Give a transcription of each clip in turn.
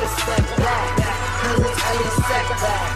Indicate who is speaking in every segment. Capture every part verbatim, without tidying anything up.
Speaker 1: step back, cause it's only a setback.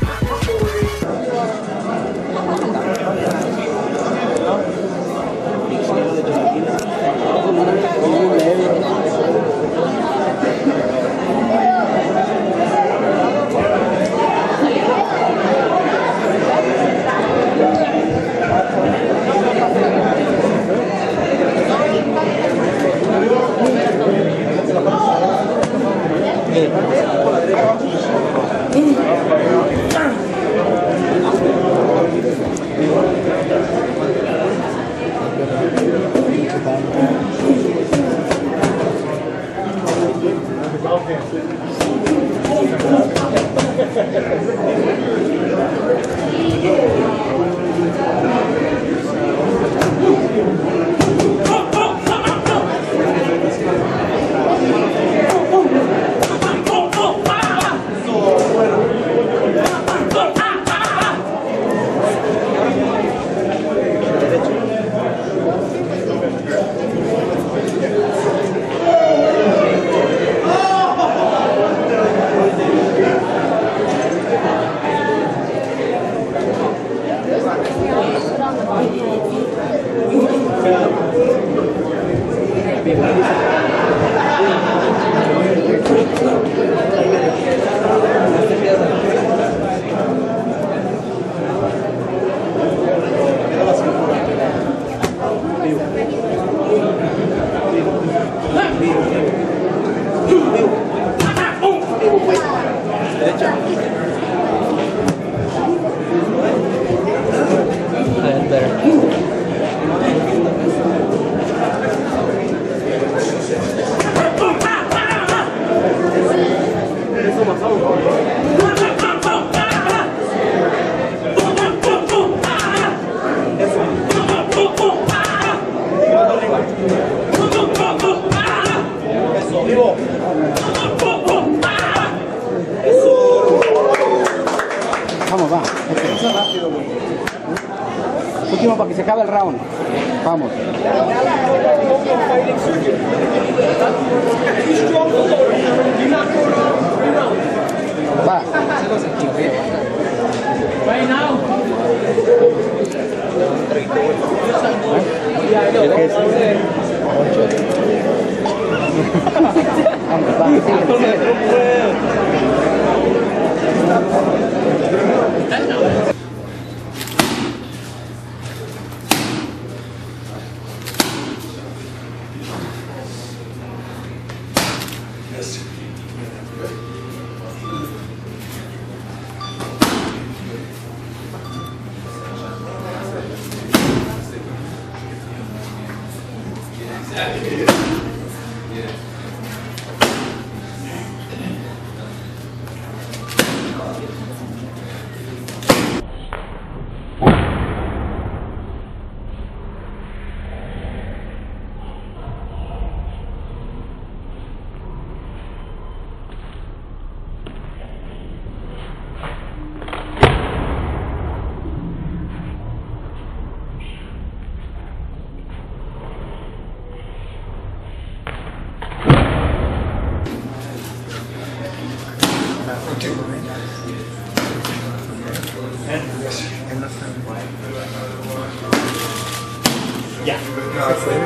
Speaker 2: Vamos, va. Último para que se acabe el round. Vamos. Va. ¿Qué es? Vamos, va.
Speaker 3: Yeah. No, it's like,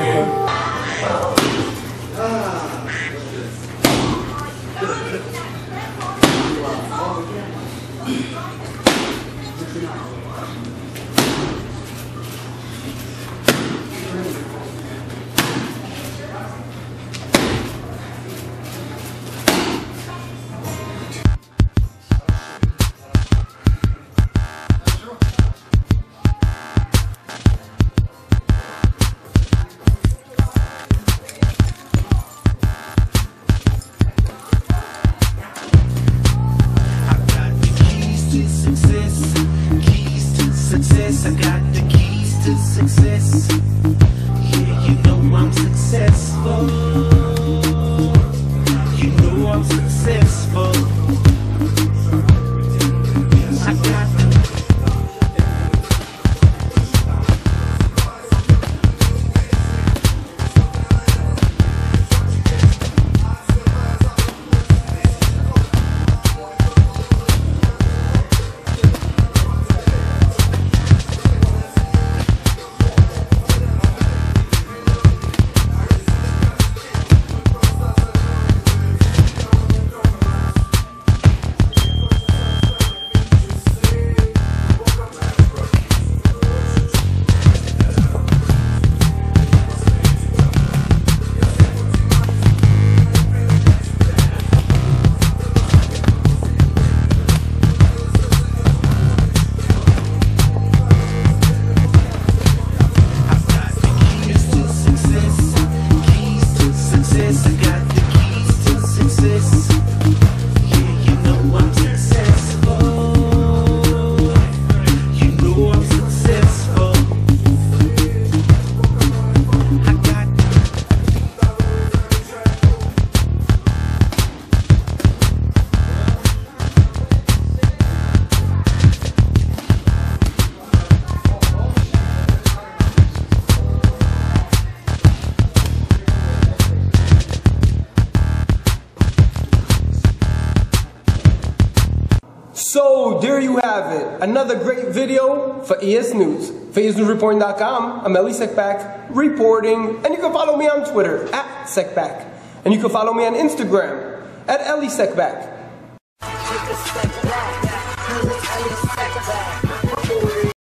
Speaker 4: I got the keys to success. Yeah, you know I'm successful. You know I'm successful. I got
Speaker 5: So there you have it, another great video for E S News. For E S News Reporting dot com, I'm Eli Seckbach reporting, and you can follow me on Twitter at Seckbach, and you can follow me on Instagram at Eli Seckbach.
Speaker 1: Take a step back, 'cause it's Eli Seckbach.